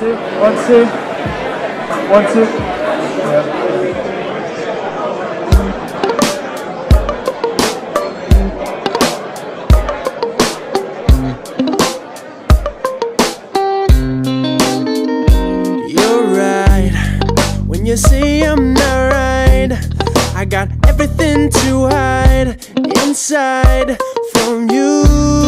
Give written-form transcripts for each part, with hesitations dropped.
two, 1, 2, 1, 2. Yeah. You say I'm not right, I got everything to hide inside from you.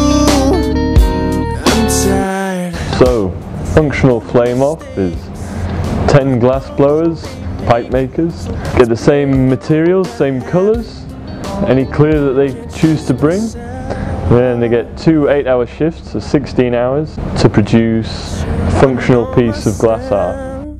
I'm tired. So, functional flame off is 10 glass blowers, pipe makers, get the same materials, same colours, any clear that they choose to bring. Then they get 2 8-hour shifts, so 16 hours, to produce a functional piece of glass art.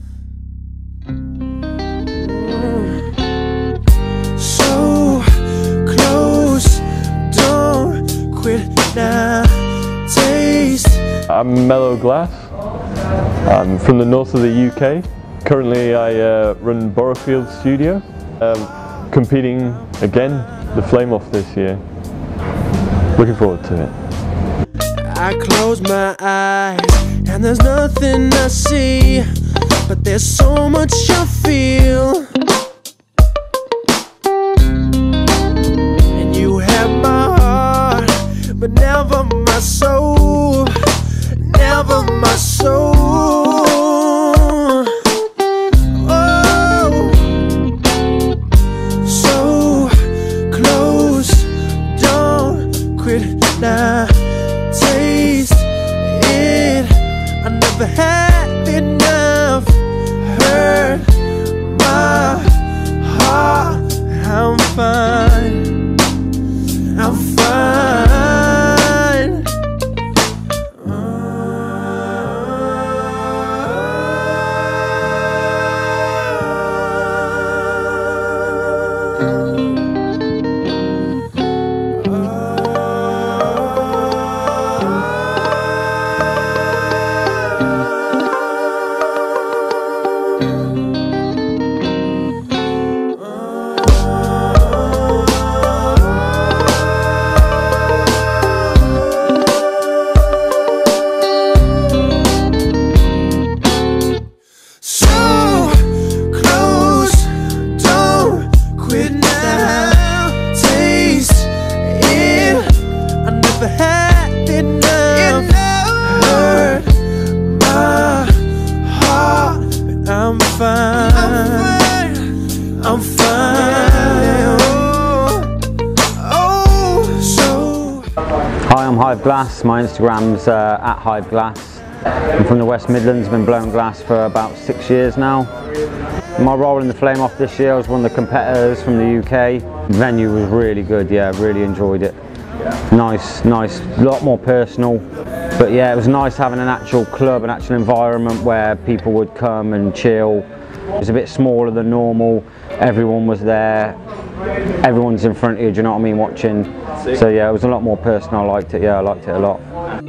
I'm Mellow Glass. I'm from the north of the UK. Currently I run Borough Studio. Competing again, the Flame Off this year. Looking forward to it. I close my eyes and there's nothing I see, but there's so much I feel. And you have my heart, but never my soul. Never my soul. Oh, so close, don't quit now. Taste it, I never had enough. Hurt my heart, I'm fine, I'm fine. I'm fine. Hi, I'm Hive Glass. My Instagram's at Hive Glass. I'm from the West Midlands, been blowing glass for about 6 years now. My role in the Flame Off this year, I was one of the competitors from the UK. The venue was really good, yeah, really enjoyed it. Nice, a lot more personal. But yeah, it was nice having an actual club, an actual environment where people would come and chill. It was a bit smaller than normal, everyone was there, everyone's in front of you, do you know what I mean, watching. So yeah, it was a lot more personal, I liked it, yeah, I liked it a lot.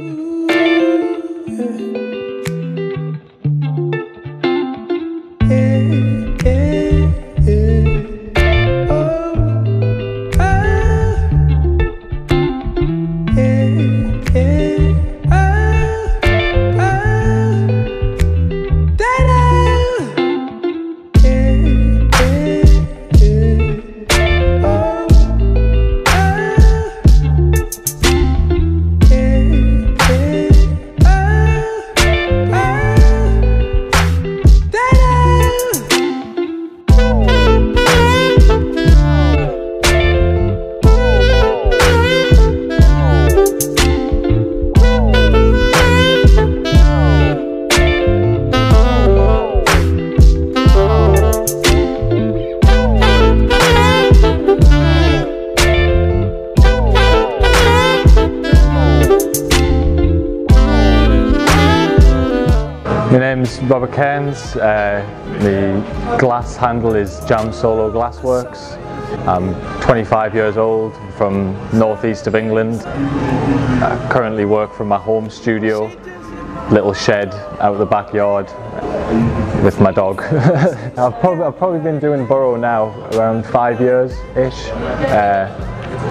My name's Robert Cairns. The glass handle is Jam Solo Glassworks. I'm 25 years old, from northeast of England. I currently work from my home studio, little shed out the backyard with my dog. I've probably been doing Borough now around 5 years-ish,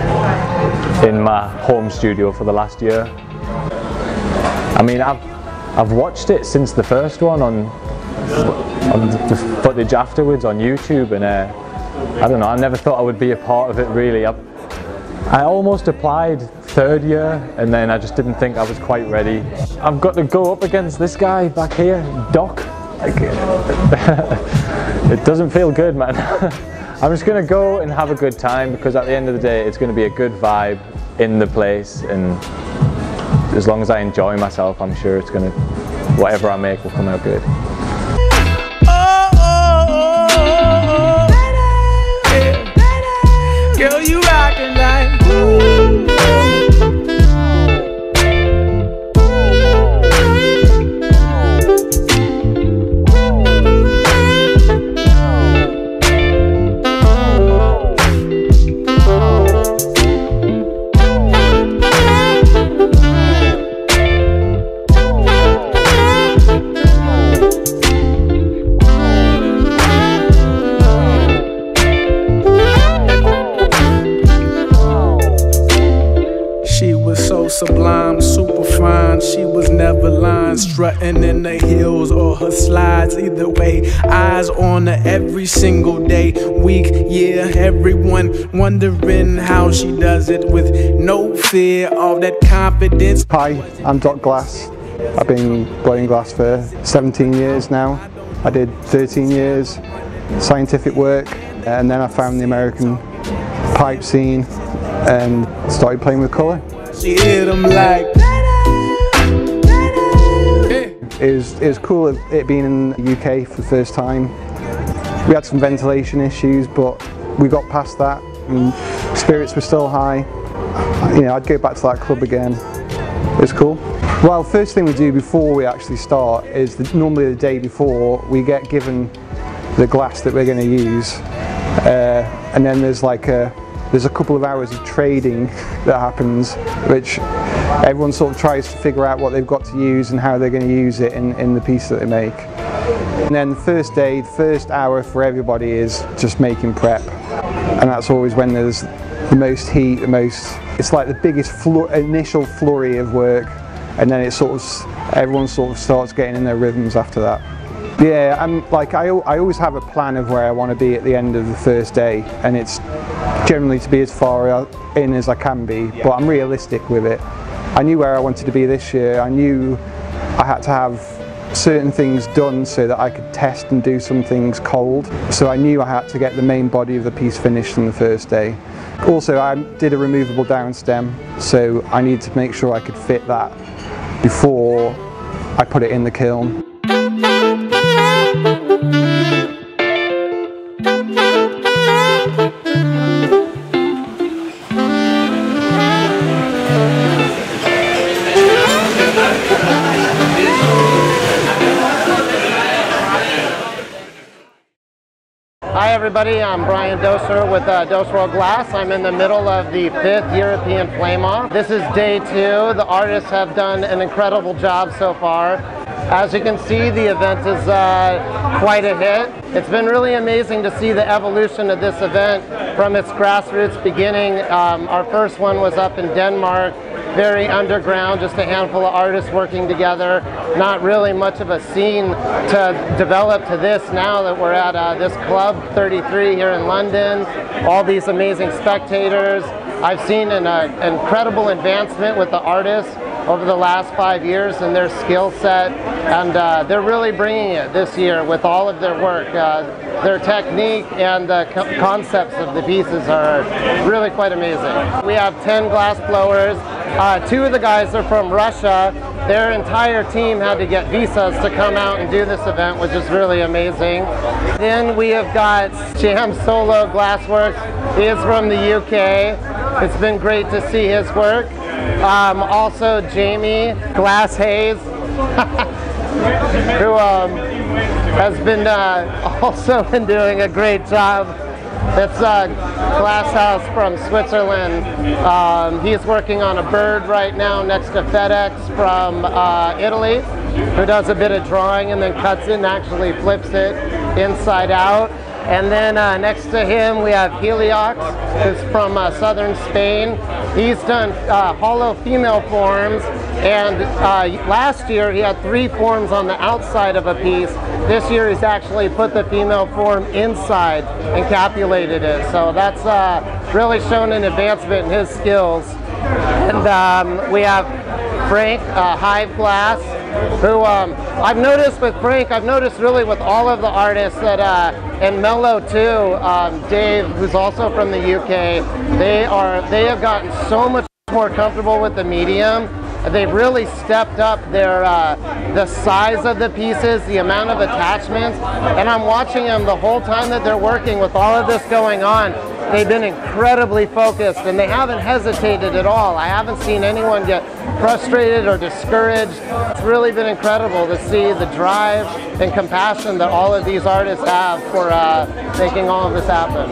in my home studio for the last year. I mean, I've watched it since the first one on the footage afterwards on YouTube, and I don't know, I never thought I would be a part of it really. I almost applied third year, and then I just didn't think I was quite ready. I've got to go up against this guy back here, Doc. Like, it doesn't feel good, man. I'm just gonna go and have a good time, because at the end of the day it's gonna be a good vibe in the place, and as long as I enjoy myself, I'm sure it's gonna, whatever I make will come out good. Girl, you rockin' like sublime, super fine. She was never lying, strutting in the heels or her slides. Either way, eyes on her every single day, week, year. Everyone wondering how she does it with no fear of that confidence. Hi, I'm Doc Glass. I've been blowing glass for 17 years now. I did 13 years scientific work, and then I found the American pipe scene and started playing with colour. She hit them like It was cool it being in the UK for the first time. We had some ventilation issues, but we got past that, and spirits were still high. You know, I'd go back to that club again. It was cool. Well, first thing we do before we actually start is normally the day before we get given the glass that we're going to use, and then there's a couple of hours of trading that happens, which everyone sort of tries to figure out what they've got to use and how they're going to use it in the piece that they make. And then the first day, the first hour for everybody is just making prep, and that's always when there's the most heat, it's like the biggest initial flurry of work, and then everyone sort of starts getting in their rhythms after that. Yeah, I always have a plan of where I want to be at the end of the first day, and it's generally to be as far in as I can be, but I'm realistic with it. I knew where I wanted to be this year. I knew I had to have certain things done so that I could test and do some things cold. So I knew I had to get the main body of the piece finished on the first day. Also, I did a removable down stem, so I needed to make sure I could fit that before I put it in the kiln. Hi everybody, I'm Brian Doser with Doser Glass. I'm in the middle of the 5th European Flame Off. This is day 2. The artists have done an incredible job so far. As you can see, the event is quite a hit. It's been really amazing to see the evolution of this event from its grassroots beginning. Our first one was up in Denmark, very underground, just a handful of artists working together. Not really much of a scene to develop to this now that we're at this Club 33 here in London. All these amazing spectators. I've seen an incredible advancement with the artists over the last 5 years in their skill set, and they're really bringing it this year with all of their work. Their technique and the concepts of the pieces are really quite amazing. We have 10 glass blowers. 2 of the guys are from Russia. Their entire team had to get visas to come out and do this event, which is really amazing. Then we have got Jam Solo Glassworks. He is from the UK. It's been great to see his work. Also Jamie Glass Hayes, who has been also been doing a great job. It's a glass house from Switzerland. He's working on a bird right now next to FedEx from Italy, who does a bit of drawing and then cuts it and actually flips it inside out. And then next to him we have Heliox, who's from southern Spain. He's done hollow female forms And last year he had 3 forms on the outside of a piece. This year he's actually put the female form inside and capulated it. So that's really shown an advancement in his skills. And we have Frank, Hive Glass, who I've noticed with Frank, I've noticed really with all of the artists that, and Mello too, Dave, who's also from the UK, they have gotten so much more comfortable with the medium. They've really stepped up their the size of the pieces, the amount of attachments, and I'm watching them the whole time that they're working with all of this going on. They've been incredibly focused and they haven't hesitated at all. I haven't seen anyone get frustrated or discouraged. It's really been incredible to see the drive and compassion that all of these artists have for making all of this happen.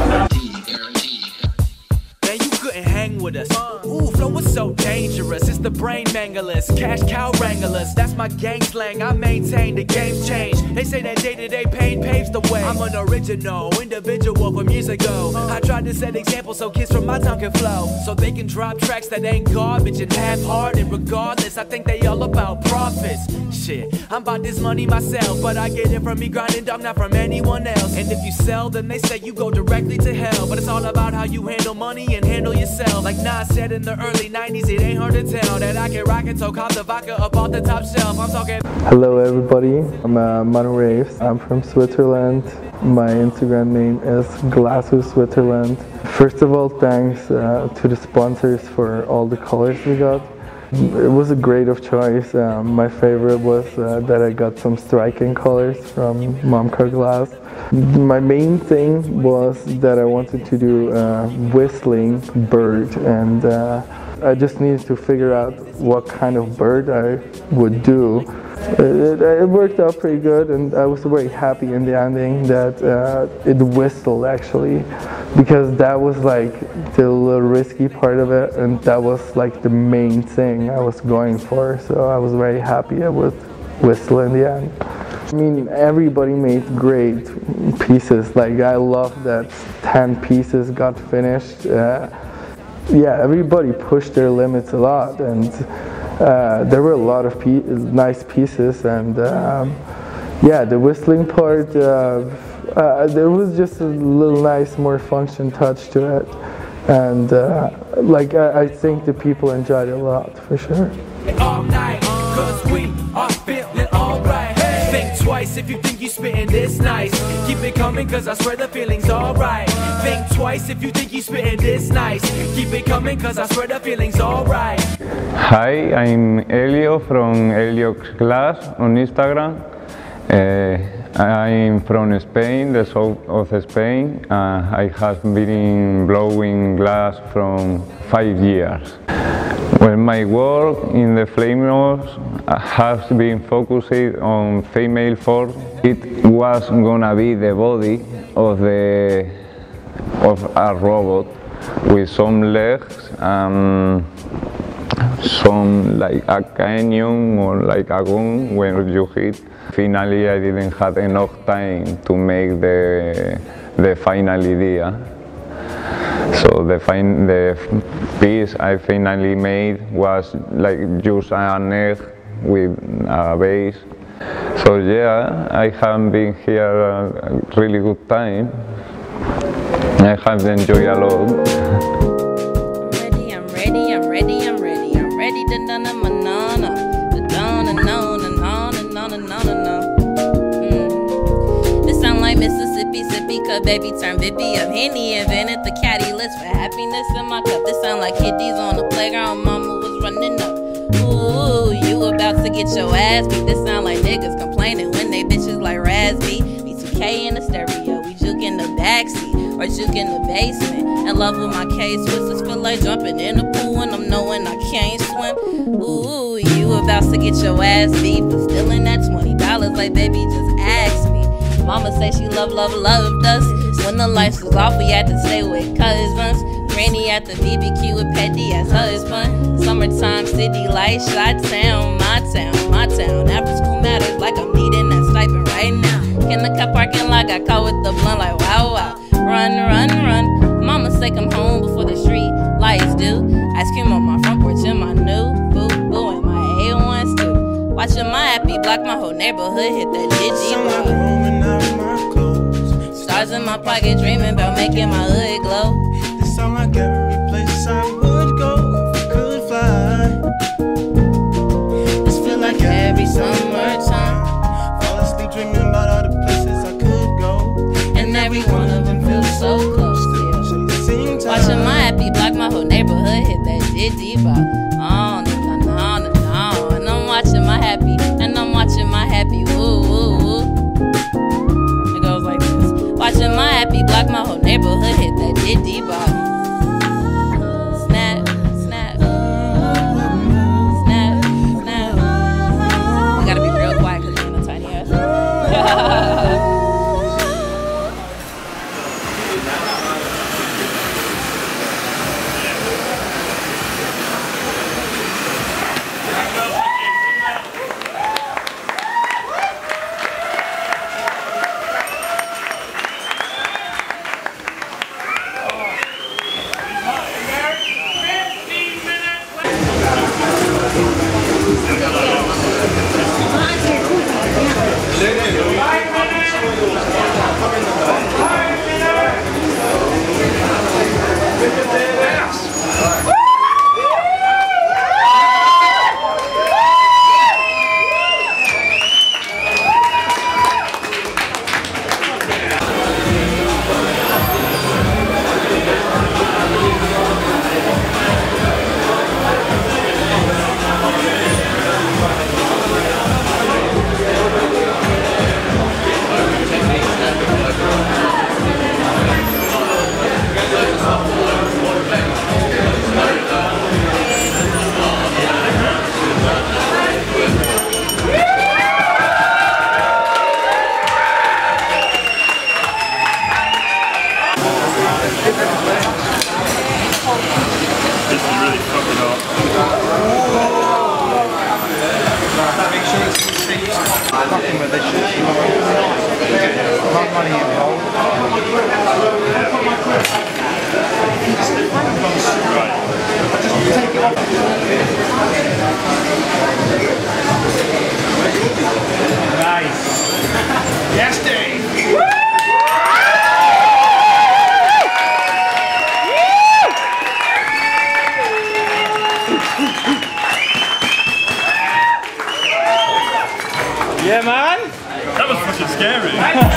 Man, you couldn't hang with us. Ooh, flow was so dangerous. It's the brain manglers, cash cow wranglers. That's my gang slang. I maintain the game's change. They say that day-to-day pain paves the way. I'm an original individual from years ago. I tried to set examples so kids from my town can flow, so they can drop tracks that ain't garbage and half-hearted. Regardless, I think they all about profits. Shit, I'm about this money myself, but I get it from me grinding, dog, not from anyone else. And if you sell, then they say you go directly to hell. But it's all about how you handle money and handle yourself. Like Nas said in the early 90s, it ain't hard to tell that I can rock it, so cop the vodka up off the top shelf. I'm talking. Hello everybody, I'm Manu Raves. I'm from Switzerland. My Instagram name is Glasses Switzerland. First of all, thanks to the sponsors for all the colors we got. It was a great of choice. My favorite was that I got some striking colors from Momcar Glass. My main thing was that I wanted to do a whistling bird, and I just needed to figure out what kind of bird I would do. It worked out pretty good, and I was very happy in the ending that it whistled actually, because that was like the little risky part of it, and that was like the main thing I was going for. So I was very happy it would whistle in the end. I mean, everybody made great pieces. Like, I love that 10 pieces got finished. Yeah, everybody pushed their limits a lot, and there were a lot of nice pieces. And yeah, the whistling part, there was just a little nice, more function touch to it. And like, I think the people enjoyed it a lot, for sure. All night, 'cause we are feeling alright. Think twice if you think you spitting this nice. Keep it coming, 'cause I swear the feeling's alright. Think twice if you think you spitting this nice. Keep it coming, 'cause I swear the feeling's alright. Hi, I'm Elio from Elio Glass on Instagram. I'm from Spain, the south of Spain. I have been blowing glass from 5 years. Well, my work in the Flamos has been focused on female form. It was gonna be the body of a robot with some legs, some like a canyon or like a gun when you hit. Finally, I didn't have enough time to make the final idea. So the piece I finally made was like just an egg with a base. So yeah, I have been here a really good time. I have enjoyed a lot. I'm ready to dun a banana. This sound like Mississippi, sippy cup, baby turn Bippy up. Henny invented the caddy list for happiness in my cup. This sound like kiddies on the playground, mama was running up. Ooh, you about to get your ass beat. This sound like niggas complaining when they bitches like Razby. B2K in the stereo, we juke in the backseat or juke in the basement. In love with my K-Swiss, feel like jumping in the pool and I'm knowing I can't swim. Ooh, you about to get your ass beat for stealing that $20 like baby just ask me. Mama say she loved us. When the lights was off, we had to stay with cousins. Granny at the BBQ with petty ass husband. Summertime, city lights, shot town, my town. After school matters like I'm needing that stipend right now. In the car parking lot, got caught with the blunt like wow. Run. Mama say come home before the street lights do. Ice cream on my front porch in my new boo and my block, my whole neighborhood hit that digi. Stars in my pocket, dreaming about making my hood glow. This song like every place I would go if I could fly. This feel like every summertime. Fall asleep dreaming about all the places I could go, and every one of them feels so close. Watching my happy block, my whole neighborhood hit that digi bop. Oh, no, no, no, no, no. And I'm watching my happy, and I'm watching my happy, ooh, ooh, ooh. It goes like this. Watching my happy block, my whole neighborhood hit that digi bop. Snap, snap, snap, snap. We gotta be real quiet because we're in a tiny house. Yeah, man. That was fucking scary.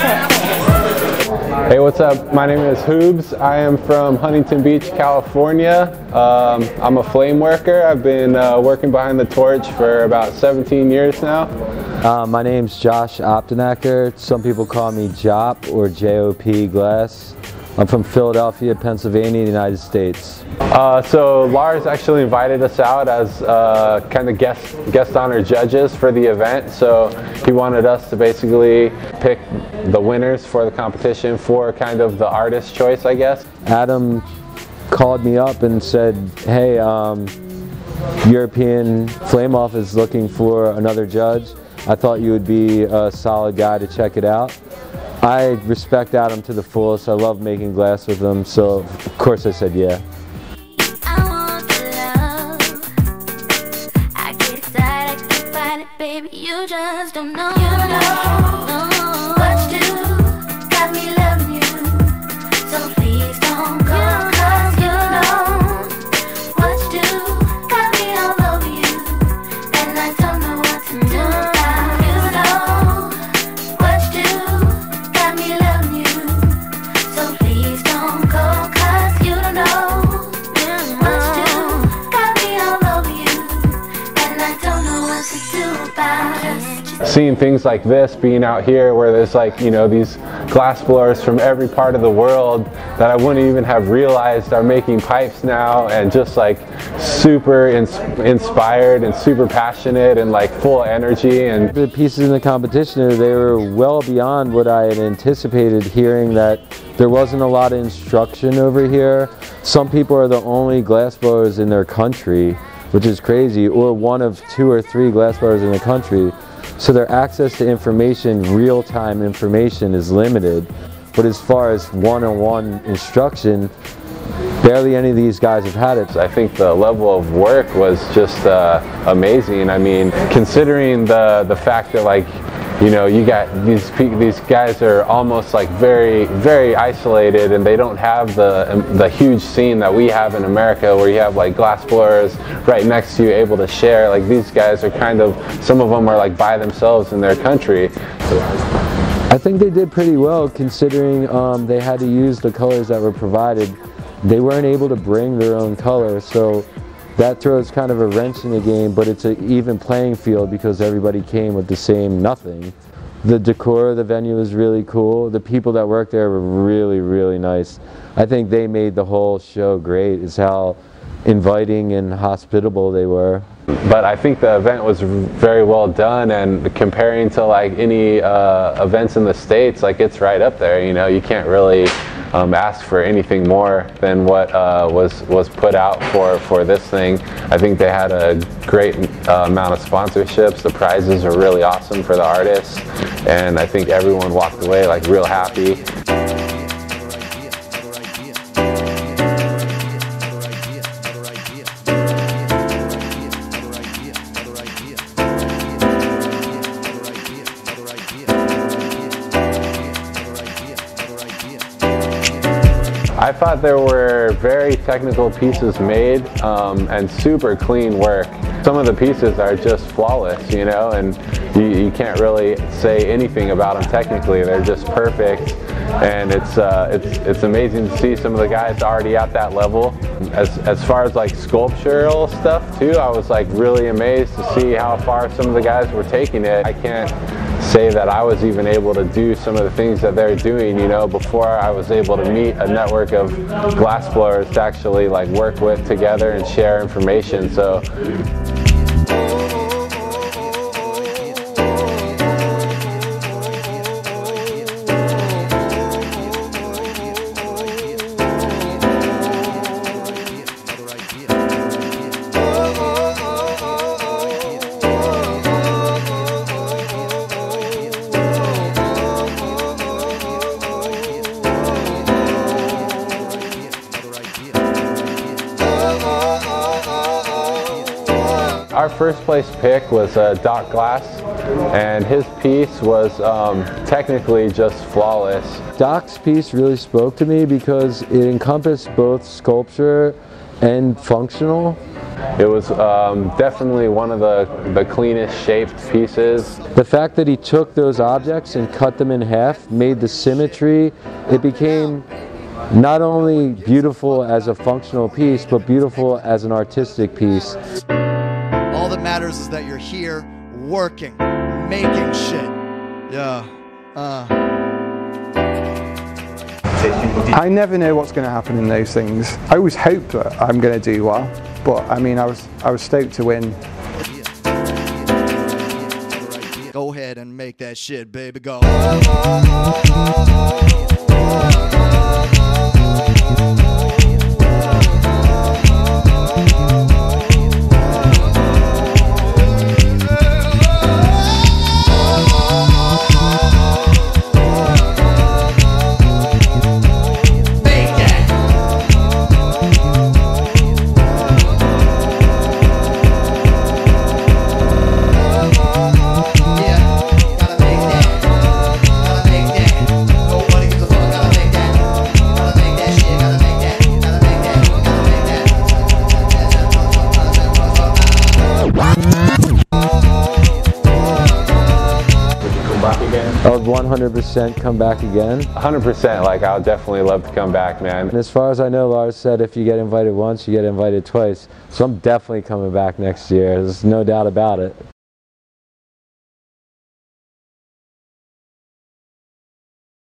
Hey, what's up? My name is Hoobs. I am from Huntington Beach, California. I'm a flame worker. I've been working behind the torch for about 17 years now. My name's Josh Optenacker. Some people call me Jop or JOP Glass. I'm from Philadelphia, Pennsylvania, United States. So Lars actually invited us out as kind of guest honor judges for the event. So he wanted us to basically pick the winners for the competition for kind of the artist choice, I guess. Adam called me up and said, hey, European Flame Off is looking for another judge. I thought you would be a solid guy to check it out. I respect Adam to the fullest. I love making glass with him, so of course I said yeah. I want the love. I get excited, I can find it, baby. You just don't know. You don't know what to do. Got me loving you, so please don't go. 'Cause you know what to do. Got me all over you, and I don't know what to do. Seeing things like this, being out here where there's like, you know, these glass blowers from every part of the world that I wouldn't even have realized are making pipes now, and just like super inspired and super passionate and like full energy. And the pieces in the competition, they were well beyond what I had anticipated, hearing that there wasn't a lot of instruction over here. Some people are the only glass blowers in their country, which is crazy, or one of 2 or 3 glass blowers in the country. So their access to information, real-time information, is limited. But as far as one-on-one instruction, barely any of these guys have had it. I think the level of work was just amazing. I mean, considering the fact that, like, you know, you got these guys are almost like very isolated, and they don't have the huge scene that we have in America, where you have like glassblowers right next to you able to share. Like, these guys are kind of, some of them are like by themselves in their country. I think they did pretty well, considering they had to use the colors that were provided. They weren't able to bring their own color, so that throws kind of a wrench in the game, but it's an even playing field because everybody came with the same nothing. The decor of the venue was really cool. The people that worked there were really nice. I think they made the whole show great, is how inviting and hospitable they were. But I think the event was very well done, and comparing to like any events in the States, like, it's right up there. You know, you can't really ask for anything more than what was put out for this thing. I think they had a great amount of sponsorships. The prizes are really awesome for the artists, and I think everyone walked away like real happy. I thought there were very technical pieces made and super clean work. Some of the pieces are just flawless, you know, and you can't really say anything about them technically. They're just perfect, and it's amazing to see some of the guys already at that level. As far as like sculptural stuff too, I was like really amazed to see how far some of the guys were taking it. I can't say that I was even able to do some of the things that they're doing, you know, before I was able to meet a network of glassblowers to actually like work with together and share information. So our first place pick was Doc Glass, and his piece was technically just flawless. Doc's piece really spoke to me because it encompassed both sculpture and functional. It was definitely one of the cleanest shaped pieces. The fact that he took those objects and cut them in half made the symmetry. It became not only beautiful as a functional piece, but beautiful as an artistic piece. All that matters is that you're here, working, making shit. Yeah. I never know what's going to happen in those things. I always hope that I'm going to do well, but I mean, I was stoked to win. Go ahead and make that shit, baby, go. I would 100% come back again. 100%, like, I would definitely love to come back, man. And as far as I know, Lars said if you get invited once, you get invited twice. So I'm definitely coming back next year. There's no doubt about it.